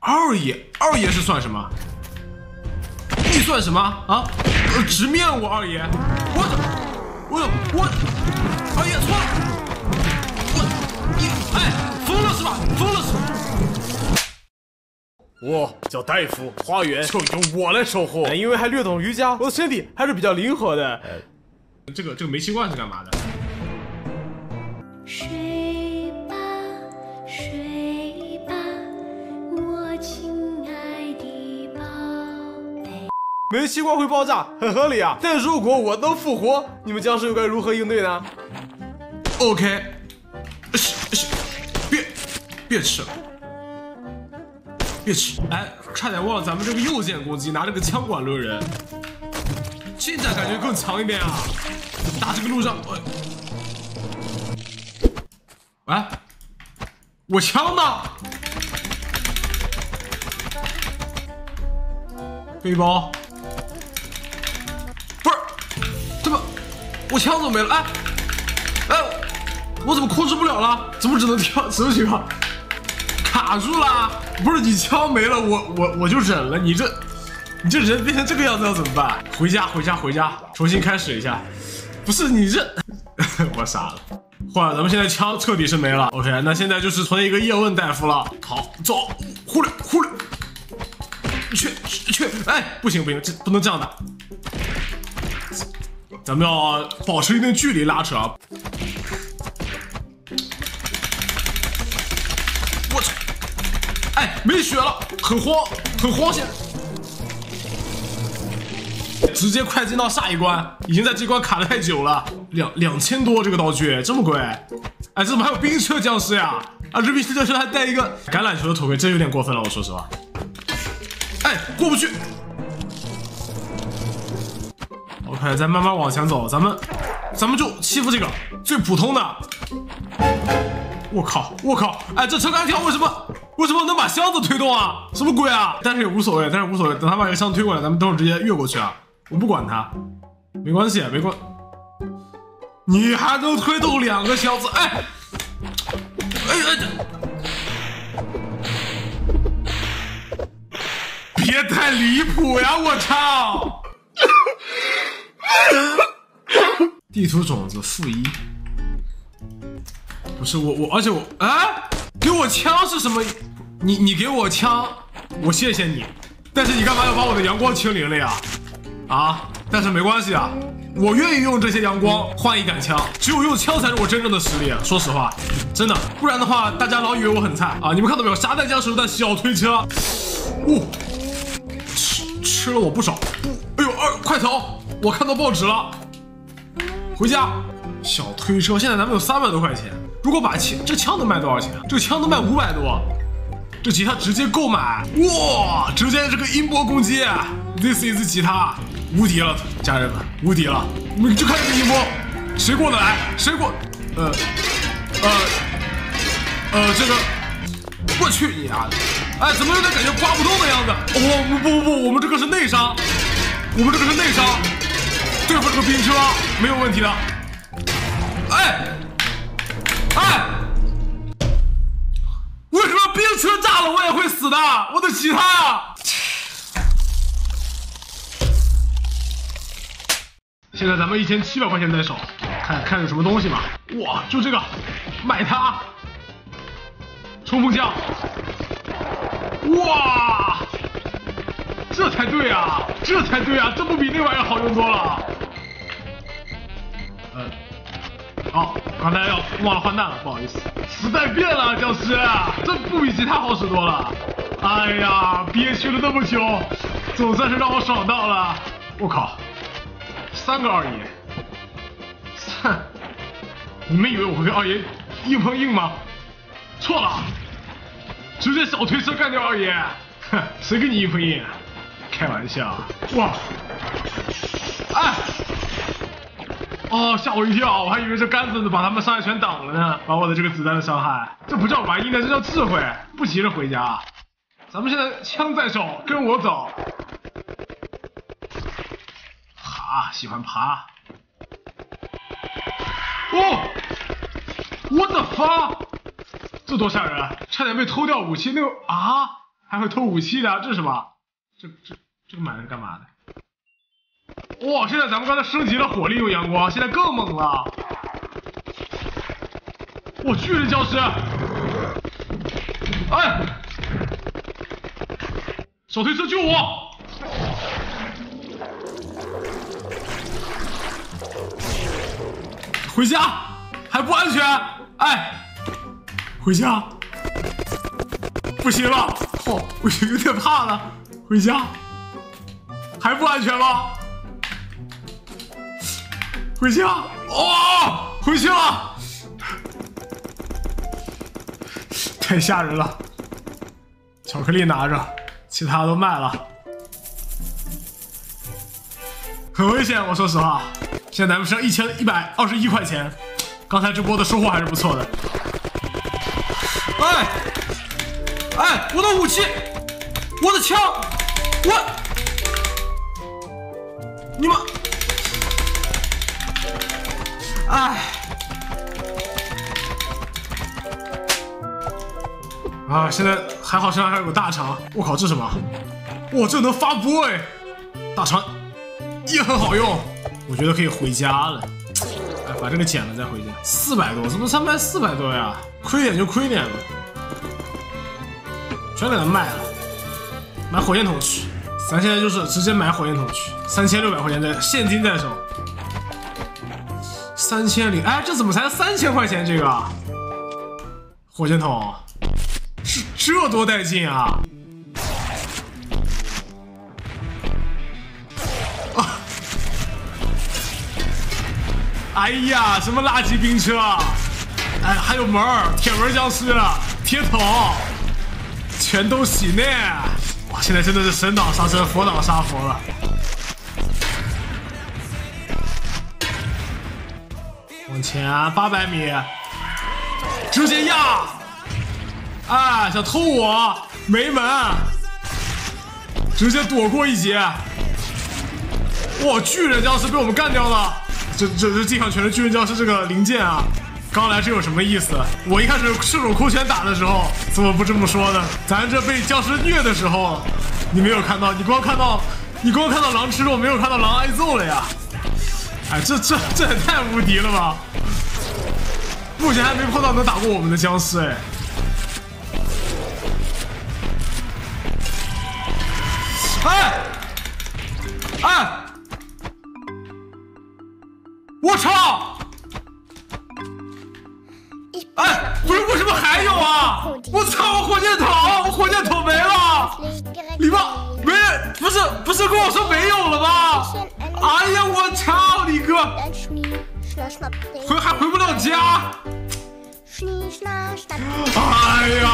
二爷是算什么？你算什么啊？直面我二爷！我二爷错了！疯了是吧？疯了是吧？ 我叫戴夫，花园就由我来守护。 因为还略懂瑜伽，我的身体还是比较灵活的。 这个煤气罐是干嘛的？ 睡吧，睡吧，我亲爱的宝贝。 煤气罐会爆炸，很合理啊。但如果我能复活，你们僵尸又该如何应对呢 ？OK， 别吃了。别吃！哎，差点忘了咱们这个右键攻击，拿这个枪管抡人，进展感觉更强一点啊！打这个路上，哎，我枪呢？背包，不是，怎么我枪怎么没了？哎，我怎么控制不了了？怎么只能跳？什么情况？卡住了！不是你枪没了，我就忍了。你这人变成这个样子要怎么办？回家，重新开始一下。不是你这，我傻了。坏了，咱们现在枪彻底是没了。OK， 那现在就是从一个叶问大夫了。好，走，忽略，去，哎，不行，这不能这样打。咱们要保持一定距离拉扯啊。我操！哎，没血了，很慌现在。直接快进到下一关，已经在这关卡了太久了，2000多这个道具这么贵，哎，怎么还有冰车僵尸呀？啊，这冰车僵尸还带一个橄榄球的头盔，这有点过分了，我说实话。哎，过不去。OK， 再慢慢往前走，咱们就欺负这个最普通的。我靠！哎，这车杆条为什么能把箱子推动啊？什么鬼啊？但是也无所谓，等他把这个箱子推过来，咱们等会儿直接越过去啊！我不管他，没关系。你还能推动2个箱子？哎，别太离谱呀！我操！地图种子-1。不是而且哎，给我枪是什么？你给我枪，我谢谢你，但是你干嘛要把我的阳光清零了呀？啊！但是没关系啊，我愿意用这些阳光换一杆枪，只有用枪才是我真正的实力。说实话，真的，不然的话，大家老以为我很菜啊！你们看到没有？沙袋僵尸的小推车，吃了我不少。哎呦，快逃！我看到报纸了，回家。小推车，现在咱们有300多块钱。如果把这枪能卖多少钱？这个枪能卖500多。这吉他直接购买，哇！直接这个音波攻击 ，This is 吉他，无敌了，家人们，无敌了！你们就看这个音波，谁过得来？谁过？这个，我去你丫的！哎，怎么有点感觉刮不动的样子？不，我们这个是内伤，对付这个冰车没有问题的。哎！为什么冰车炸了我也会死的？我的吉他！现在咱们1700块钱在手，看有什么东西嘛？哇，就这个，买它！冲锋枪！哇，这才对啊！这不比那玩意儿好用多了？刚才忘了换弹了，不好意思。时代变了，僵尸，这不比吉他好使多了。哎呀，憋屈了那么久，总算是让我爽到了。我靠，3个二爷，你们以为我会跟二爷硬碰硬吗？错了，直接小推车干掉二爷。哼，谁跟你硬碰硬？开玩笑。哇，哎。哦，吓我一跳，我还以为这杆子把他们伤害全挡了呢，把我的这个子弹的伤害，这不叫玩意呢，这叫智慧，不急着回家。咱们现在枪在手，跟我走。喜欢爬。我的发，这多吓人！差点被偷掉武器，那个啊， 还会偷武器的，这是什么？这个买的是干嘛的？哇，现在咱们刚才升级了火力用阳光，现在更猛了。哇，巨人僵尸！哎，手推车救我！回家还不安全？哎，回家！不行了，哦，我有点怕了。回家还不安全吗？回家！哦，回去了，太吓人了。巧克力拿着，其他都卖了，很危险。我说实话，现在咱们剩1121块钱，刚才这波的收获还是不错的。哎，我的武器，我的枪，你们，哎，啊，现在还好，身上还有个大肠。我靠，这什么？哇，这能发波哎！大肠也很好用，我觉得可以回家了。哎，把这个捡了再回家。400多，怎么才卖400多呀？亏点就亏点了。全给它卖了，买火箭筒去。咱现在就是直接买火箭筒去，3600块钱的现金在手。3000，哎，这怎么才3000块钱？这个火箭筒，这多带劲啊！啊！哎呀，什么垃圾兵车？哎，还有门儿，铁门僵尸，铁桶。全都洗呢！哇，现在真的是神挡杀神，佛挡杀佛了。往前800米，直接压！哎，想偷我没门，直接躲过一劫。哇，巨人僵尸被我们干掉了！这地上全是巨人僵尸这个零件啊！刚来这有什么意思？我一开始赤手空拳打的时候，怎么不这么说呢？咱这被僵尸虐的时候，你没有看到，你光看到狼吃肉，没有看到狼挨揍了呀！哎，这也太无敌了吧！目前还没碰到能打过我们的僵尸哎！我操！哎，不是，为什么还有啊？我操，我火箭筒没了，里面没，不是跟我说没有了吗？哎呀，我操你哥，还回不了家。哎呀，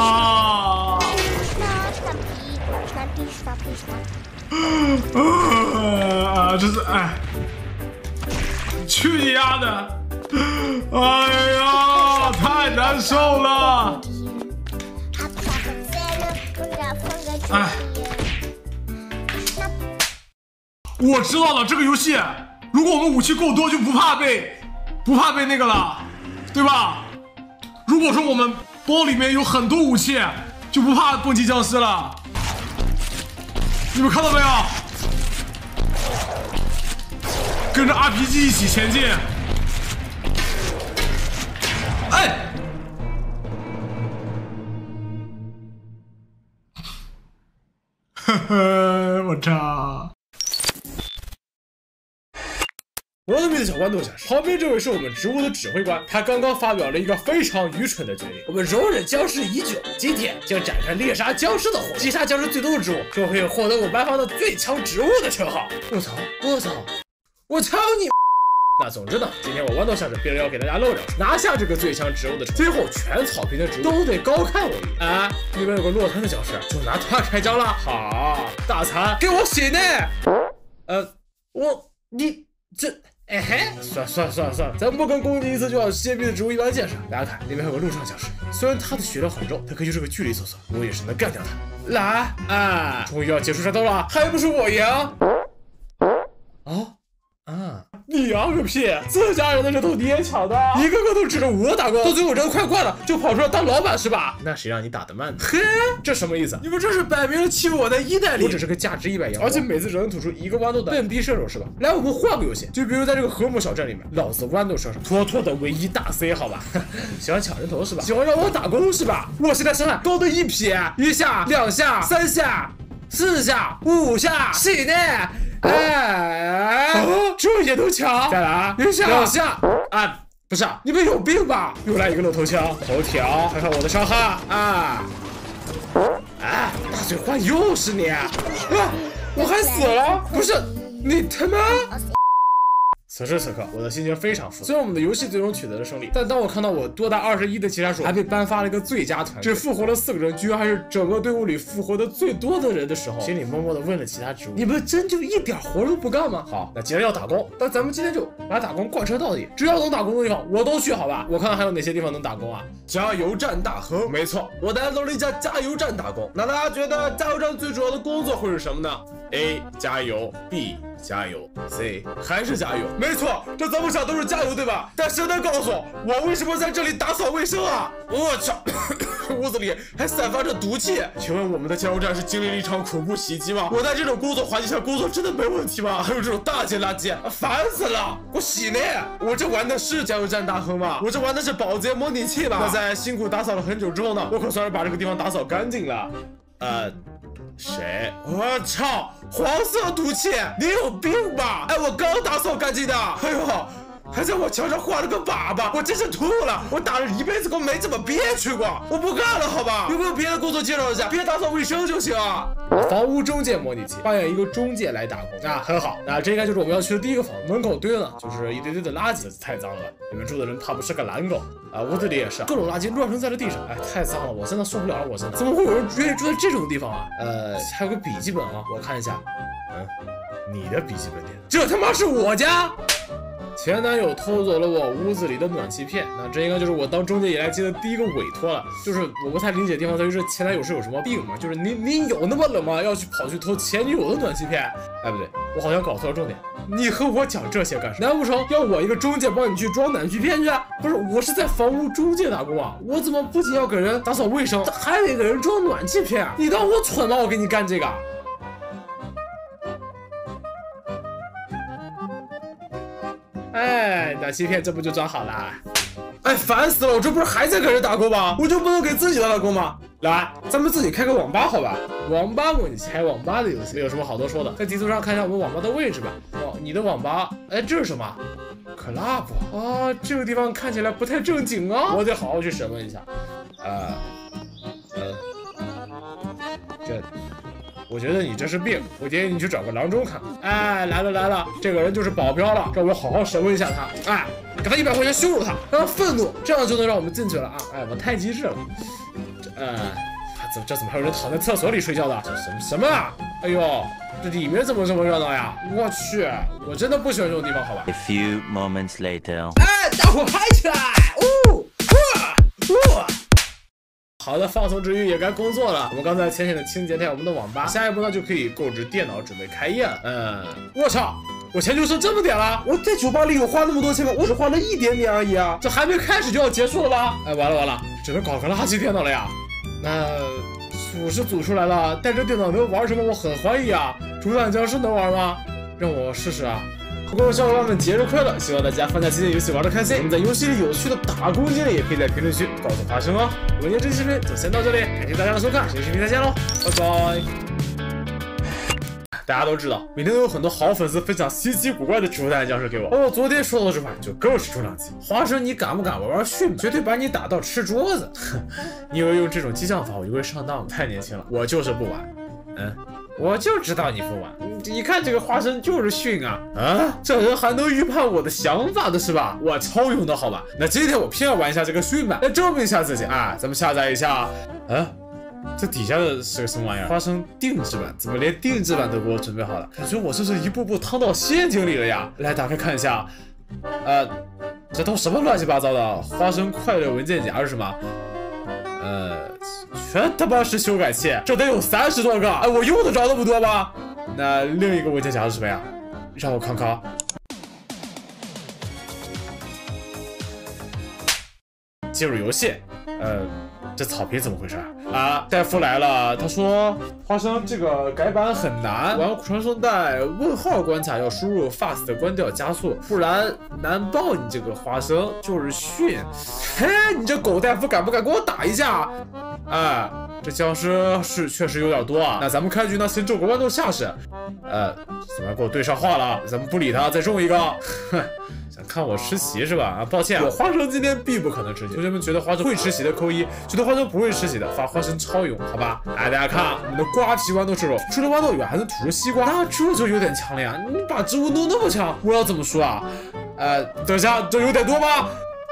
这是哎，去你丫的！哎呀，太难受了！哎，我知道了，这个游戏，如果我们武器够多，就不怕被那个了，对吧？如果说我们包里面有很多武器，就不怕蹦极僵尸了。你们看到没有？跟着 RPG 一起前进。哎，呵呵，我操！ 我的名字小豌豆侠士，旁边这位是我们植物的指挥官，他刚刚发表了一个非常愚蠢的决定。我们容忍僵尸已久，今天将展开猎杀僵尸的活动。击杀僵尸最多的植物，就会获得我班方的最强植物的称号。我操你！那总之呢，今天我豌豆侠士必然要给大家露脸，拿下这个最强植物的称号。最后全草坪的植物都得高看我一眼。啊，那边有个落汤的僵尸，就拿他开张了。好，大残给我醒呢！哎嘿，算了，咱不跟攻击一次就要歇逼的植物一般见识。大家看，那边还有个路上僵尸，虽然他的血量很肉，但可就是个距离搜索，我也是能干掉他。来啊，终于要结束战斗了，还不是我赢？你娘个屁！自家人的人头你也抢的，一个个都指着我打工，到最后人快挂了，就跑出来当老板是吧？那谁让你打得慢呢？嘿，这什么意思？你们这是摆明了欺负我的一代力！我只是个价值100洋，而且每次只能吐出一个豌豆的笨逼射手是吧？来，我们换个游戏，就比如在这个和睦小镇里面，老子豌豆射手，妥妥的唯一大 C 好吧？喜欢抢人头是吧？喜欢让我打工是吧？我现在身材高的一撇，1下、2下、3下、4下、5下，是呢。哎，这也能抢？再来啊！1下、2下啊！不是，你们有病吧？又来一个露头枪，头条，看看我的伤害啊！啊，大嘴花又是你！啊，我还死了？不是，你他妈！此时此刻，我的心情非常复杂。虽然我们的游戏最终取得了胜利，但当我看到我多达21的其他属还被颁发了一个最佳团队，只复活了4个人，居然还是整个队伍里复活的最多的人的时候，心里默默的问了其他植物：你们真就一点活都不干吗？好，那既然要打工，那咱们今天就把打工贯彻到底。只要能打工的地方，我都去，好吧？我看看还有哪些地方能打工啊？ 加油站大亨，没错，我来到了一家加油站打工。那大家觉得加油站最主要的工作会是什么呢 ？A. 加油 ，B. 加油 ，C 还是加油？没错，这怎么想都是加油，对吧？但谁能告诉我为什么在这里打扫卫生啊？我操，屋子里还散发着毒气。请问我们的加油站是经历了一场恐怖袭击吗？我在这种工作环境下工作真的没问题吗？还有这种大件垃圾，烦死了！我洗呢？我这玩的是加油站大亨吗？我这玩的是保洁模拟器吧？那在辛苦打扫了很久之后呢，我可算是把这个地方打扫干净了。谁？我操！黄色毒气，你有病吧？哎，我刚打扫干净的。哎呦，还在我墙上画了个粑粑，我真是吐了。我打了一辈子工没这么憋屈过，我不干了，好吧？有没有别的工作介绍一下？别打扫卫生就行。 房屋中介模拟器，扮演一个中介来打工啊，很好。那这应该就是我们要去的第一个房子，门口堆的呢就是一堆堆的垃圾，太脏了。里面住的人怕不是个懒狗啊，屋子里也是各种垃圾乱扔在了地上，哎，太脏了，我真的受不了了，我真的。怎么会有人愿意住在这种地方啊？还有个笔记本啊，我看一下，你的笔记本电脑，这他妈是我家。前男友偷走了我屋子里的暖气片，那这应该就是我当中介以来接的第一个委托了。就是我不太理解的地方在于这前男友是有什么病吗？就是你有那么冷吗？要去跑去偷前女友的暖气片？哎，不对，我好像搞错了重点。你和我讲这些干什么？难不成要我一个中介帮你去装暖气片去？不是，我是在房屋中介打工啊，我怎么不仅要给人打扫卫生，还得给人装暖气片啊？你当我蠢吗？我给你干这个？哎，暖气片这不就装好了？哎，烦死了！我这不是还在给人打工吗？我就不能给自己打打工吗？来，咱们自己开个网吧好吧？网吧模拟器，开网吧的游戏，有什么好多说的？在地图上看一下我们网吧的位置吧。哦，你的网吧，哎，这是什么 ？Club 啊，这个地方看起来不太正经啊，我得好好去审问一下。我觉得你这是病，我建议你去找个郎中看。哎，来了，这个人就是保镖了，让我好好审问一下他。哎，给他100块钱羞辱他，让他愤怒，这样就能让我们进去了啊！哎，我太机智了。这怎么还有人躺在厕所里睡觉的？什么啊？哎呦，这里面怎么这么热闹呀？我去，我真的不喜欢这种地方，好吧 ？A few moments later， 哎，大伙嗨起来！好的，放松之余也该工作了。我们刚才浅浅的清洁了我们的网吧，下一步呢就可以购置电脑，准备开业了。我操，我钱就剩这么点了？我在酒吧里有花那么多钱吗？我只花了一点点而已啊！这还没开始就要结束了吗？哎，完了，只能搞个垃圾电脑了呀。那组是组出来了，带着电脑能玩什么？我很怀疑啊。主打僵尸能玩吗？让我试试啊。各位小伙伴们，节日快乐！希望大家放假期间游戏玩得开心。我们在游戏里有趣的打工经历，也可以在评论区告诉花生哦。我们今天这期视频就先到这里，感谢大家的收看，下期视频再见喽，拜拜。大家都知道，每天都有很多好粉丝分享稀奇古怪的植物大战僵尸给我。我昨天说到的这款就更是重量级。花生，你敢不敢玩迅猛？绝对把你打到吃桌子！你以为用这种激将法我就会上当吗？太年轻了，我就是不玩。我就知道你不玩，一看这个花生就是逊啊！这人还能预判我的想法的是吧？我超勇的好吧？那今天我偏要玩一下这个逊版，来证明一下自己啊！咱们下载一下。这底下的是个什么玩意儿？花生定制版，怎么连定制版都给我准备好了？感觉我这是一步步趟到陷阱里了呀！来，打开看一下。这都什么乱七八糟的？花生快乐文件夹是什么？全他妈是修改器，这得有30多个，哎，我用得着那么多吗？那另一个文件夹是什么呀？让我看看。 进入游戏。这草坪怎么回事啊？戴夫来了，他说花生这个改版很难，玩传送带问号关卡要输入 fast 关掉加速，不然难爆你这个花生就是训。嘿，你这狗戴夫敢不敢跟我打一架？哎，这僵尸是确实有点多啊。那咱们开局呢，先中个豌豆下士。怎么跟我对上话了？咱们不理他，再中一个。哼。想看我吃席是吧？啊，抱歉，我花生今天必不可能吃席。同学们觉得花生会吃席的扣1，觉得花生不会吃席的发花生超勇，好吧？来，大家看我们的瓜皮豌豆射手，除了豌豆以外还能吐出西瓜，那这就有点强了呀！你把植物弄那么强，我要怎么输啊？等一下，这有点多吗？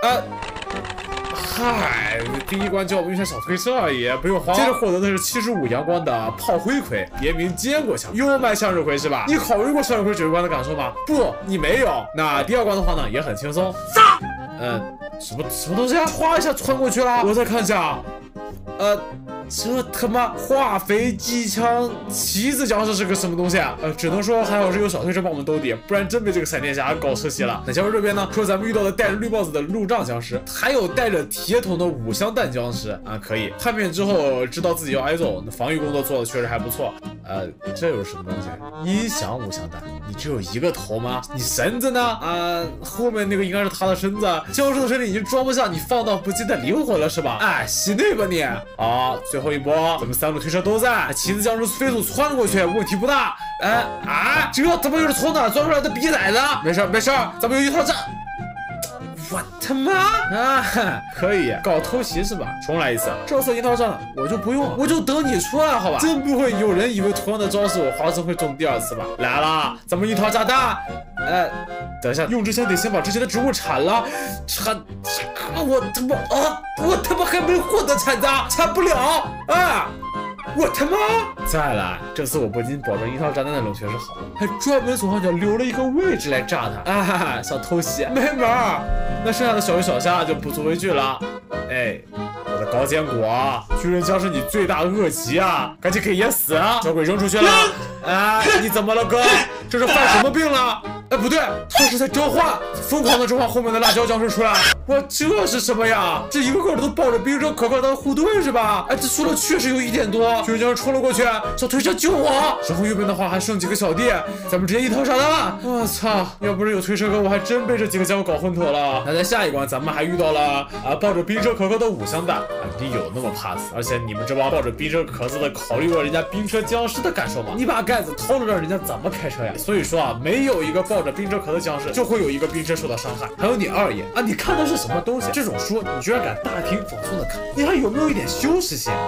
嗨，第一关教我们用下小推车而已，不用慌。接着获得的是75阳光的炮灰盔，别名坚果枪，又卖向日葵是吧？你考虑过向日葵指挥官的感受吗？不，你没有。那第二关的话呢，也很轻松。什么东西啊？哗一下穿过去了。我再看一下，这他妈化肥机枪旗子僵尸是个什么东西啊？只能说还好是有小推车帮我们兜底，不然真被这个闪电侠搞吃席了。那僵尸这边呢，除了咱们遇到的戴着绿帽子的路障僵尸，还有带着铁桶的5香弹僵尸啊，可以叛变之后知道自己要挨揍，那防御工作做的确实还不错。这又是什么东西？音响5香弹，你只有一个头吗？你绳子呢？后面那个应该是他的身子，僵尸的身体已经装不下你放荡不羁的灵魂了是吧？息内吧你！好，最后一波，咱们3路推车都在，旗子僵尸飞速窜过去，问题不大。这他妈又是从哪钻出来的逼崽子？没事，咱们有一套战。我他妈可以搞偷袭是吧？重来一次，这次一套战我就不用了，我就等你出来好吧？真不会有人以为同样的招式我花生会中第2次吧？来了，咱们一套炸弹。等一下，用之前得先把之前的植物铲了，我他妈还没获得铲子，铲不了我他妈！再来，这次我不仅保证一套炸弹的冷却是好的，还专门左上角留了一个位置来炸它。想偷袭没门儿。那剩下的小鱼小虾就不足为惧了。我的高坚果，巨人僵尸你最大的恶疾啊！赶紧给爷死啊！小鬼扔出去了。你怎么了哥？这是犯什么病了？不对，他是在召唤，疯狂的召唤后面的辣椒僵尸出来。这是什么呀？这一个个的都抱着冰车可靠当护盾是吧？这输了确实有1点多。巨人僵尸冲了过去，小推车救我！然后右边的话还剩几个小弟，咱们直接一套炸弹。我操！要不是有推车哥，我还真被这几个家伙搞昏头了。那在下一关，咱们还遇到了抱着冰车可靠的5香弹。你有那么怕死？而且你们这帮抱着冰车壳子的，考虑过人家冰车僵尸的感受吗？你把盖子偷了，让人家怎么开车呀？所以说没有一个抱着冰车壳的僵尸，就会有一个冰车受到伤害。还有你二爷你看的是什么东西？这种书你居然敢大庭广众的看，你还有没有一点羞耻心？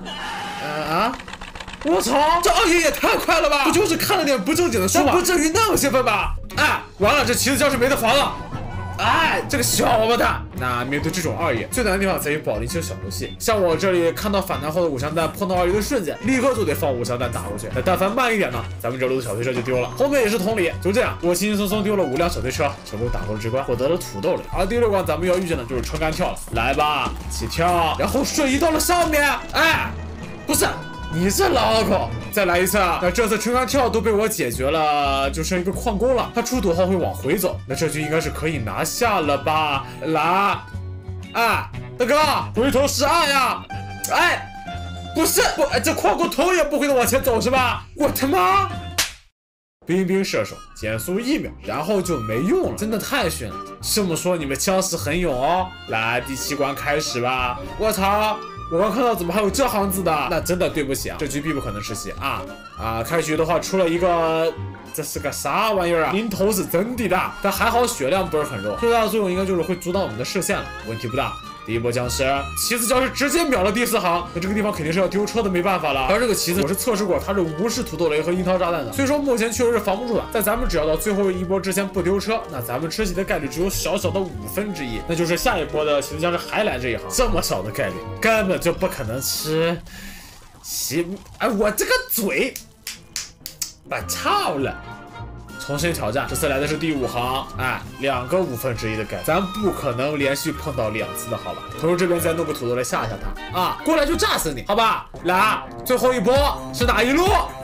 我操，这二爷也太快了吧！不就是看了点不正经的书吗？不至于那么兴奋吧？完了，这旗子僵尸没得防了。这个小王八蛋！那面对这种二爷，最难的地方在于保留一些小游戏。像我这里看到反弹后的5香弹碰到二爷的瞬间，立刻就得放5香弹打过去。那但凡慢一点呢，咱们这路的小推车就丢了。后面也是同理，就这样，我轻轻松松丢了5辆小推车，成功打过了这关，获得了土豆类。而第6关咱们要遇见的就是撑杆跳了。来吧，起跳，然后瞬移到了上面。不是。你这老狗，再来一次啊！那这次撑杆跳都被我解决了，就剩一个矿工了。他出土后会往回走，那这局应该是可以拿下了吧？来，大哥，回头是岸呀！不是，这矿工头也不回的往前走是吧？我他妈！冰冰射手减速1秒，然后就没用了，真的太逊了。这么说你们僵尸很勇哦。来，第7关开始吧！我操！我刚看到怎么还有这行字的，那真的对不起啊，这局必不可能吃席开局的话出了一个，这是个啥玩意儿啊？零头是真的大，但还好血量不是很弱，最大的作用应该就是会阻挡我们的视线了，问题不大。第一波僵尸，旗子僵尸直接秒了第4行，那这个地方肯定是要丢车的，没办法了。而这个旗子我是测试过，它是无视土豆雷和樱桃炸弹的，所以说目前确实是防不住的。但咱们只要到最后一波之前不丢车，那咱们吃席的概率只有小小的1/5，那就是下一波的旗子僵尸还来这一行，这么少的概率根本就不可能吃席。我这个嘴，把操了！重新挑战，这次来的是第5行，2个1/5的概率，咱不可能连续碰到2次的好吧？同时这边再弄个土豆来吓吓他过来就炸死你，好吧？来，最后一波是哪一路？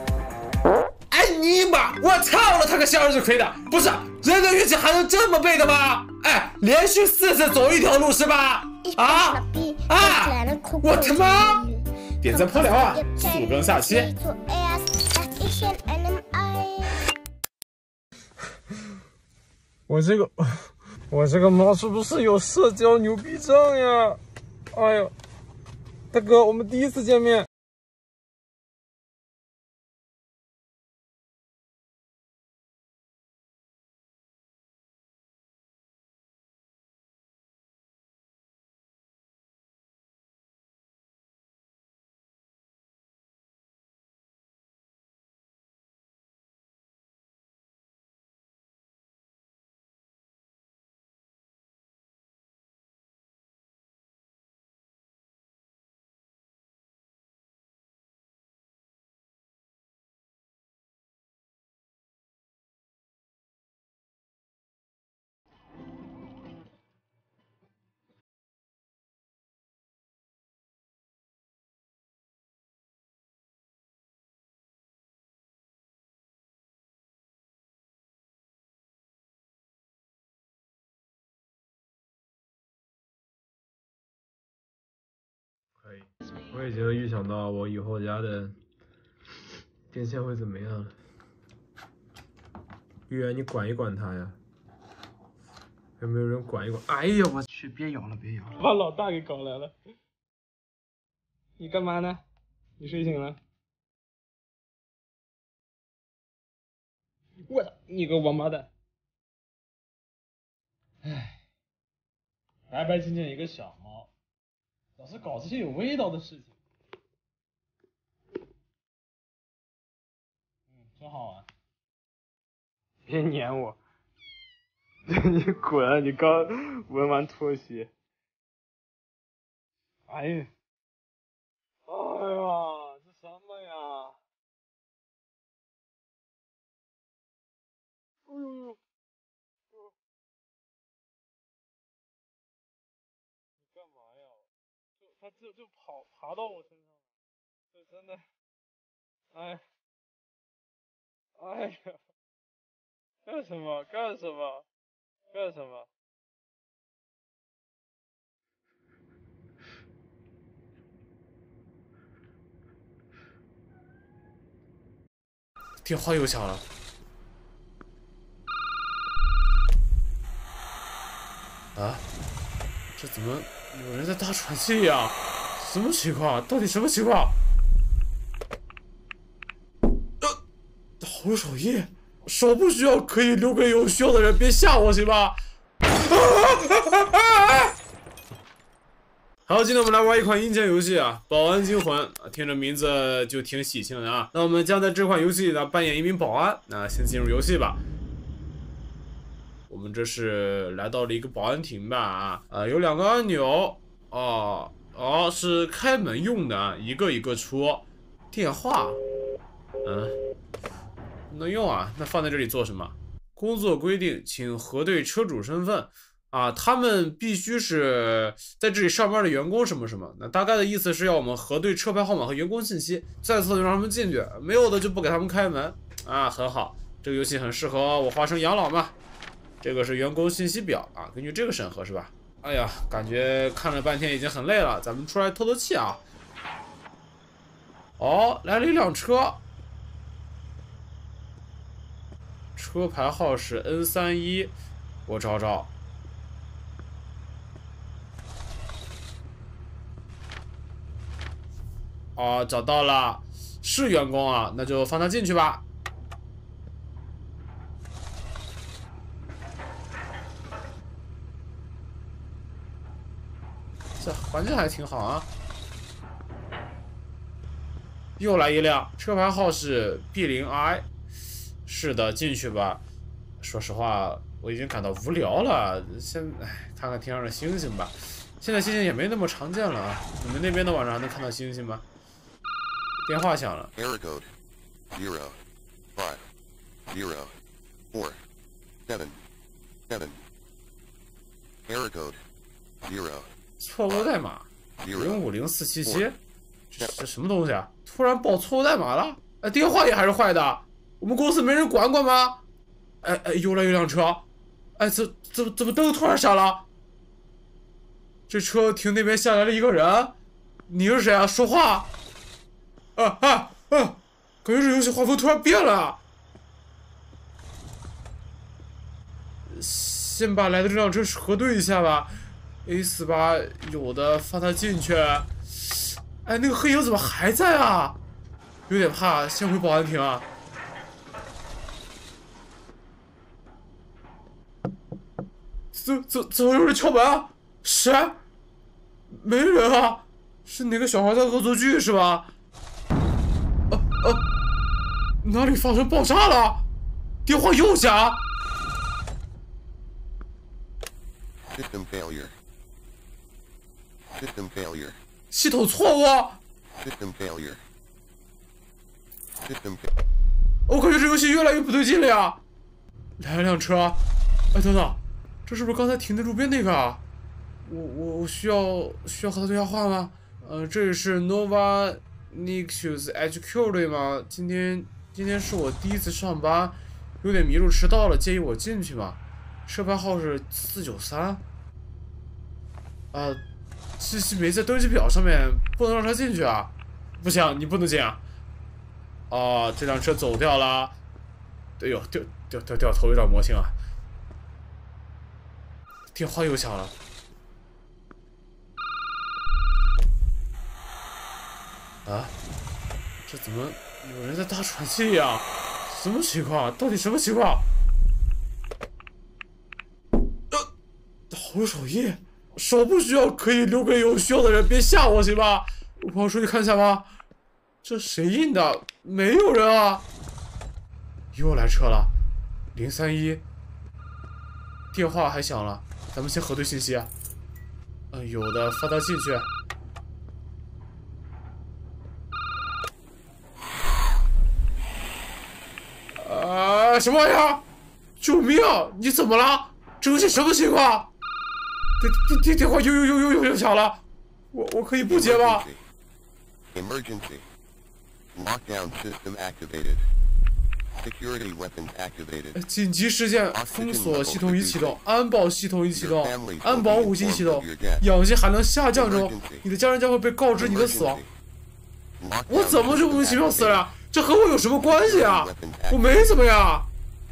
尼玛，我操了他个向日葵的！不是人的运气还能这么背的吗？连续4次走一条路是吧？ 啊！我他妈！点赞破了啊！速更下期。 我这个猫是不是有社交牛逼症呀？哎呦，大哥，我们第一次见面。 可以，我已经预想到我以后家的电线会怎么样了。玉圆，你管一管它呀，有没有人管一管？哎呀，我去，别咬了，别咬了， 把老大给搞来了。你干嘛呢？你睡醒了？我操，你个王八蛋！唉，白白净净一个小猫，老是搞这些有味道的事情。真好玩。别撵我！你滚！你刚闻完拖鞋。哎呀！哎呀，这什么呀？哎呦！你干嘛呀？他就爬到我身上了，这真的，哎，哎呀，干什么？干什么？干什么？ 电话又响了。啊，这怎么有人在大喘气呀？什么情况？到底什么情况？好手艺，手不需要可以留给有需要的人，别吓我行吧？好，今天我们来玩一款硬件游戏啊，《保安惊魂》啊，听着名字就挺喜庆的啊。那我们将在这款游戏里呢扮演一名保安。那先进入游戏吧。我们这是来到了一个保安亭吧啊，有2个按钮哦，是开门用的啊，一个一个出。电话，不能用啊，那放在这里做什么？工作规定，请核对车主身份。啊，他们必须是在这里上班的员工什么什么，那大概的意思是要我们核对车牌号码和员工信息，再次就让他们进去，没有的就不给他们开门啊，很好，这个游戏很适合我花生养老嘛。这个是员工信息表啊，根据这个审核是吧？哎呀，感觉看了半天已经很累了，咱们出来透透气啊。哦，来了一辆车，车牌号是 N31，我找找。哦，找到了，是员工啊，那就放他进去吧。这环境还挺好啊。又来一辆，车牌号是 B0I， 是的，进去吧。说实话，我已经感到无聊了，看看天上的星星吧。现在星星也没那么常见了啊。你们那边的晚上还能看到星星吗？电话响了。 Error code 0 5 0 4 7 7 Error code 0 错误代码050477，这什么东西啊？突然报错误代码了？哎，电话也还是坏的，我们公司没人管管吗？哎，又来一辆车，哎，怎么灯突然闪了？ 这车停那边下来了一个人，你是谁啊？说话！感觉这游戏画风突然变了。先把来的这辆车核对一下吧。A48有的放他进去。哎，那个黑影怎么还在啊？有点怕，先回保安亭啊。怎么有人敲门啊？谁？没人啊？是哪个小孩在恶作剧是吧？哪里发生爆炸了？电话又响。 System failure. System failure. 系统错误。 System failure. System. 我感觉这游戏越来越不对劲了呀！来了辆车。哎，等等，这是不是刚才停在路边那个啊？我需要和他对下话吗？这里是 Nova Nixus HQ 对吗？今天是我第一次上班，有点迷路迟到了，建议我进去吗？车牌号是493。信息没在登记表上面，不能让他进去啊！不行，你不能进啊！这辆车走掉了。哎呦，掉头有点魔性啊！电话又响了。这怎么有人在大喘气呀？什么情况？到底什么情况？好有手艺，手不需要可以留给有需要的人，别吓我行吧？我跑出去看一下吧。这谁印的？没有人啊！又来车了，031。电话还响了，咱们先核对信息啊。有的发他进去。什么玩意儿？救命！你怎么了？这游戏什么情况？电话又响了，我可以不接吗 ？Emergency. Lockdown system activated. Security weapons activated. 紧急事件，封锁系统已启动，安保系统已启动，安保武器已启动，氧气含量下降中，你的家人将会被告知你的死亡。我怎么就莫名其妙死了？这和我有什么关系啊？我没怎么样。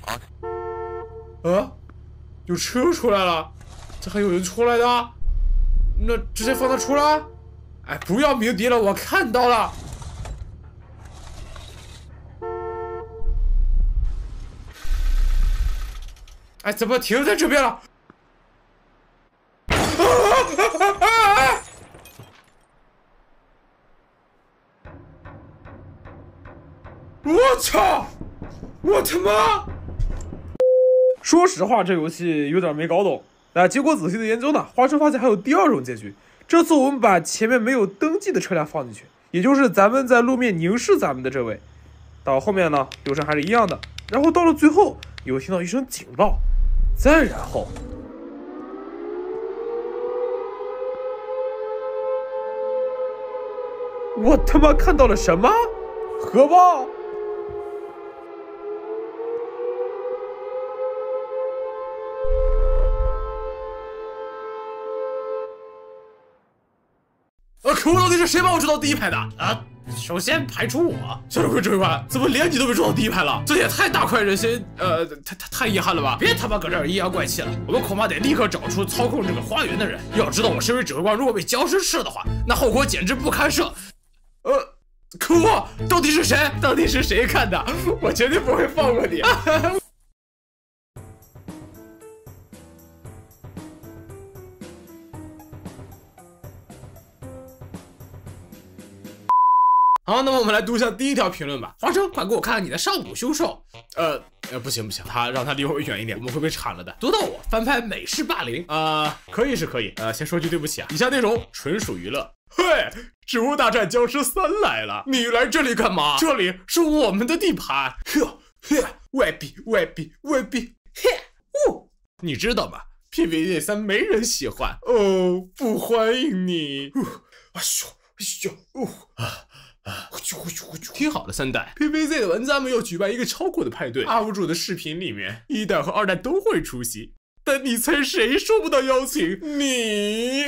有车出来了，这还有人出来的？那直接放他出来？哎，不要鸣笛了，我看到了。哎，怎么停在这边了？我操！我他妈！ 说实话，这游戏有点没搞懂。经过仔细的研究呢，花生发现还有第二种结局。这次我们把前面没有登记的车辆放进去，也就是咱们在路面凝视咱们的这位。到后面呢，流程还是一样的。然后到了最后，有听到一声警报，再然后，我他妈看到了什么？核爆！ 可恶，到底是谁把我追到第一排的啊？首先排除我，小指挥官，怎么连你都被追到第一排了？这也太大快人心，太遗憾了吧！别他妈搁这儿阴阳怪气了，我们恐怕得立刻找出操控这个花园的人。要知道，我身为指挥官，如果被僵尸吃了的话，那后果简直不堪设。可恶，到底是谁？到底是谁干的？我绝对不会放过你！好，那么我们来读一下第一条评论吧。华生，快给我看看你的上古凶兽。不行，让他离我远一点，我们会被铲了的。读到我翻拍美式霸凌，可以是可以。先说句对不起啊，以下内容纯属娱乐。嘿，植物大战僵尸3来了，你来这里干嘛？这里是我们的地盘。外币，你知道吗 ？PVZ 3没人喜欢哦，不欢迎你。听好了，3代 PVZ 的玩家们要举办一个超酷的派对，UP主的视频里面1代和2代都会出席。 但你猜谁收不到邀请？你。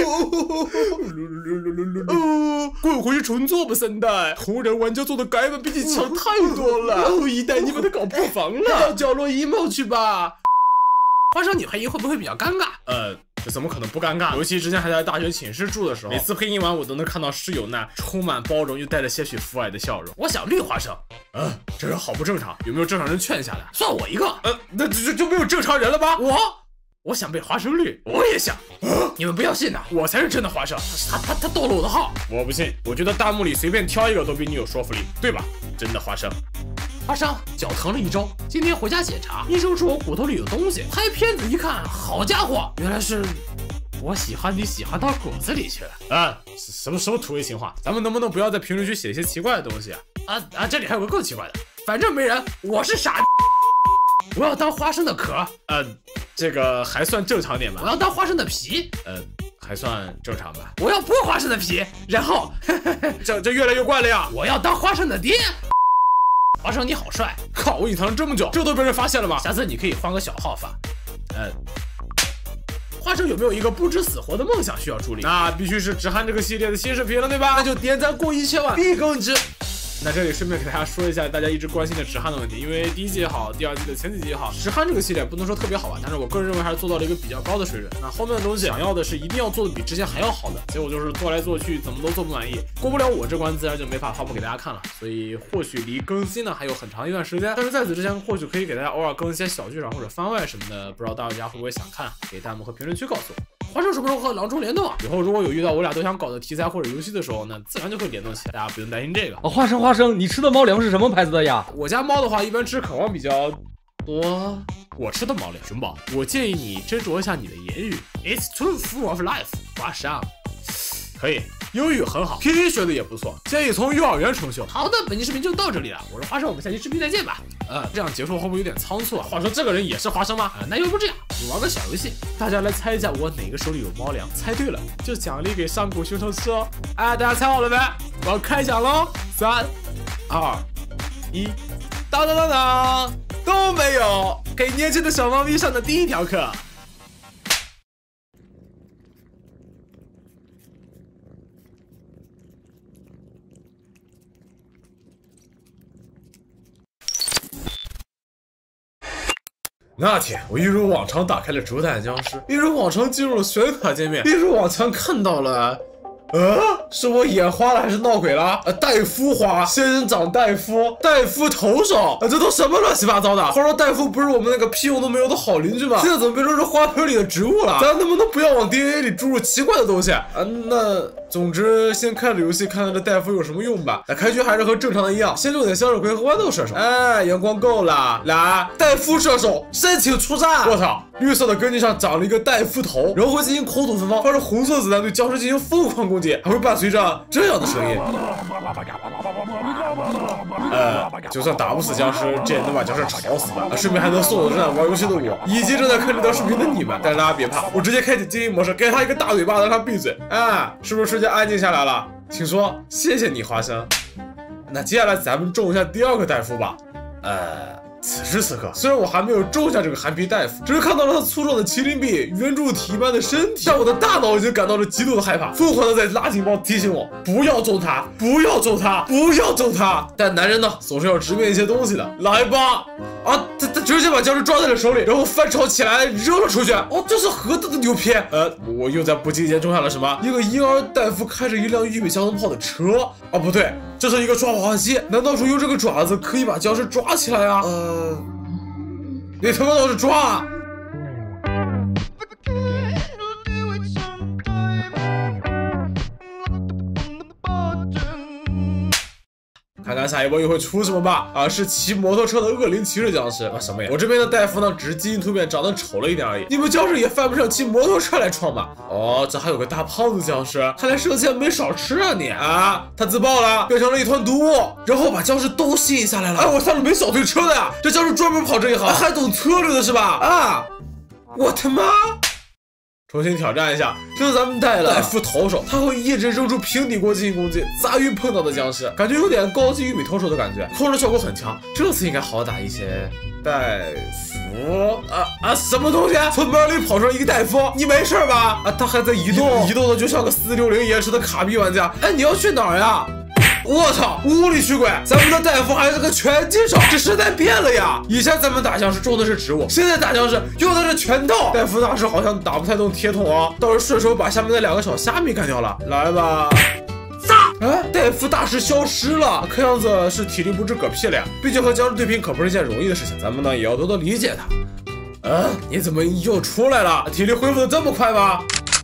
滚回去重做吧，3代。同人玩家做的改版比你强太多了。1代你把它搞破防了，到角落 emo 去吧。 花生，你配音会不会比较尴尬？ 这怎么可能不尴尬？尤其之前还在大学寝室住的时候，每次配音完，我都能看到室友那充满包容又带着些许父爱的笑容。 我想绿花生。 这人好不正常，有没有正常人劝下来？ 算我一个。 那就没有正常人了吗？ 我想被花生绿，我也想。你们不要信呐，我才是真的花生。他盗了我的号。 我不信，我觉得弹幕里随便挑一个都比你有说服力，对吧？真的花生。 花生，脚疼了1周，今天回家检查，医生说我骨头里有东西。拍片子一看，好家伙，原来是我喜欢你喜欢到骨子里去了。 什么土味情话？咱们能不能不要在评论区写一些奇怪的东西啊？ 这里还有个更奇怪的，反正没人，我是傻。我要当花生的壳。 这个还算正常点吧。 我要当花生的皮。 还算正常吧。 我要剥花生的皮，然后这越来越怪了呀！ 我要当花生的爹。花生你好帅！ 靠，我隐藏了这么久，这都被人发现了吗？ 下次你可以换个小号发。花生有没有一个不知死活的梦想需要助力？ 那必须是直汉这个系列的新视频了，对吧？那就点赞过1000万，必更之。那这里顺便给大家说一下大家一直关心的直汉的问题，因为第1季也好，第2季的前几集也好，直汉这个系列不能说特别好吧，但是我个人认为还是做到了一个比较高的水准。那后面的东西想要的是一定要做的比之前还要好的，结果就是做来做去怎么都做不满意，过不了我这关自然就没法发布给大家看了。所以或许离更新呢还有很长一段时间，但是在此之前或许可以给大家偶尔更一些小剧场或者番外什么的，不知道大家会不会想看，给弹幕和评论区告诉我。 花生什么时候和狼蛛联动啊？ 以后如果有遇到我俩都想搞的题材或者游戏的时候，那自然就会联动起来，大家不用担心这个。 花生，你吃的猫粮是什么牌子的呀？ 我家猫的话，一般吃渴望比较多。我吃的猫粮，熊宝，我建议你斟酌一下你的言语。It's too full of life， 花生。可以，英语很好，拼音学的也不错，建议从幼儿园重修。 好的，本期视频就到这里了，我是花生，我们下期视频再见吧。 这样结束会不会有点仓促啊？话说这个人也是花生吗？ 那要不这样，你玩个小游戏， 大家来猜一下我哪个手里有猫粮，猜对了就奖励给上古凶手吃哦。大家猜好了没？我要开奖喽！3、2、1，当当当当，都没有，给年轻的小猫咪上的第1条课。那天，我一如往常打开了《主打僵尸》，一如往常进入了选卡界面，一如往常看到了。是我眼花了还是闹鬼了？戴夫花，仙人掌戴夫，戴夫头手，这都什么乱七八糟的？话说戴夫不是我们那个屁用都没有的好邻居吗？现在怎么变成是花盆里的植物了？咱能不能不要往 DNA 里注入奇怪的东西？那总之先开了游戏，看看这戴夫有什么用吧。那开局还是和正常的一样，先用点向日葵和豌豆射手。阳光够了，来，戴夫射手申请出战。我操！绿色的根茎上长了一个戴夫头，然后会进行口吐芬芳，发射红色子弹对僵尸进行疯狂攻击，还会伴随着这样的声音。就算打不死僵尸，这也能把僵尸吵死吧？顺便还能送我正在玩游戏的我，以及正在看这条视频的你们。但是大家别怕，我直接开启静音模式，给他一个大嘴巴子，让他闭嘴。是不是瞬间安静下来了？请说，谢谢你，花生。那接下来咱们种一下第2个戴夫吧。此时此刻，虽然我还没有种下这个韩皮大夫，只是看到了他粗壮的麒麟臂、圆柱体般的身体，但我的大脑已经感到了极度的害怕，疯狂的在拉警报提醒我不要种它，不要种它，不要种它。但男人呢，总是要直面一些东西的。来吧！他直接把僵尸抓在了手里，然后翻炒起来扔了出去。这是何等的牛批！我又在不经意间种下了什么？一个婴儿戴夫开着一辆玉米降龙炮的车。不对，这是一个抓滑机。难道说用这个爪子可以把僵尸抓起来啊？你他妈倒是抓！看看下一波又会出什么吧！是骑摩托车的恶灵骑士僵尸。什么呀？我这边的戴夫呢，只是基因突变长得丑了一点而已。你们僵尸也犯不上骑摩托车来撞吧？这还有个大胖子僵尸，看来生前没少吃啊你！他自爆了，变成了一团毒雾，然后把僵尸都吸引下来了。我下面没小推车的呀，这僵尸专门跑这一行，还懂策略的是吧？我他妈！ 重新挑战一下，这是咱们带了戴夫投手，他会一直扔出平底锅进行攻击，砸晕碰到的僵尸，感觉有点高级玉米投手的感觉，控制效果很强。这次应该好打一些。戴夫什么东西？从门里跑出来一个戴夫，你没事吧？他还在移动，移动的就像个460延迟的卡比玩家。你要去哪儿呀？我操，无理取轨！咱们的戴夫还是个拳击手，这时代变了呀！以前咱们打僵尸种的是植物，现在打僵尸用的是拳头。戴夫大师好像打不太动铁桶啊，倒是顺手把下面那2个小虾米干掉了。来吧。戴夫大师消失了，看样子是体力不支嗝屁了呀。毕竟和僵尸对拼可不是一件容易的事情，咱们呢也要多多理解他。你怎么又出来了？体力恢复的这么快吗？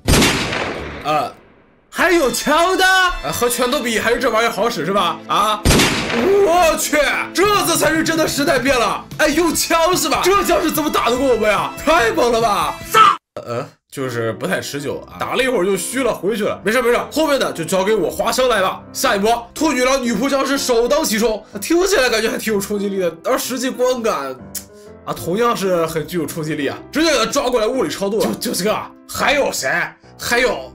还有枪的？和拳头比还是这玩意儿好使是吧？我去，这次才是真的时代变了。用枪是吧？这僵尸怎么打得过我们呀？太猛了吧！就是不太持久打了一会儿就虚了，回去了。没事，后面的就交给我花生来吧。下一波，兔女郎女仆僵尸首当其冲，听起来感觉还挺有冲击力的，而实际观感同样是很具有冲击力啊！直接给他抓过来物理超度了，就这个。还有谁？还有，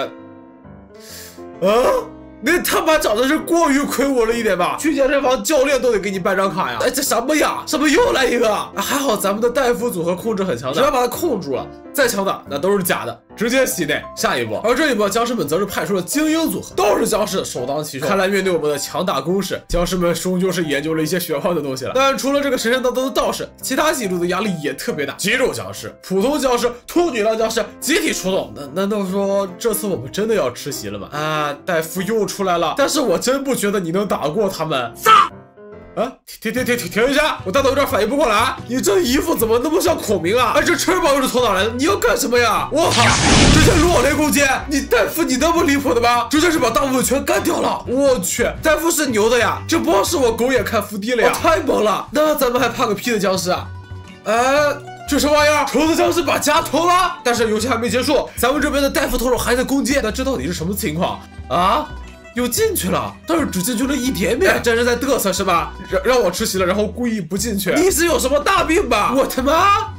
那他妈长得是过于魁梧了一点吧？去健身房教练都得给你办张卡呀！这什么呀？怎么又来一个？还好咱们的戴夫组合控制很强大，只要把他控住了，再强大那都是假的，直接洗内。下一波，而这一波僵尸们则是派出了精英组合，都是僵尸首当其冲。看来面对我们的强大攻势，僵尸们终究是研究了一些玄幻的东西了。但除了这个神神叨叨的道士，其他几路的压力也特别大。肌肉僵尸、普通僵尸、兔女郎僵尸集体出动，难道说这次我们真的要吃席了吗？戴夫又出来了，但是我真不觉得你能打过他们。停一下！我大脑有点反应不过来，你这衣服怎么那么像孔明啊？这翅膀又是从哪来的？你要干什么呀？我靠！直接落雷攻击！你戴夫你那么离谱的吗？直接是把大部分全干掉了！我去，戴夫是牛的呀！这不是我狗眼看伏低了呀！太猛了！那咱们还怕个屁的僵尸啊！这什么玩意儿？虫子僵尸把家偷了，但是游戏还没结束，咱们这边的戴夫投手还在攻击，那这到底是什么情况啊？又进去了，但是只进去了一点点，这是在嘚瑟是吧？让我吃席了，然后故意不进去，你是有什么大病吧？我他妈！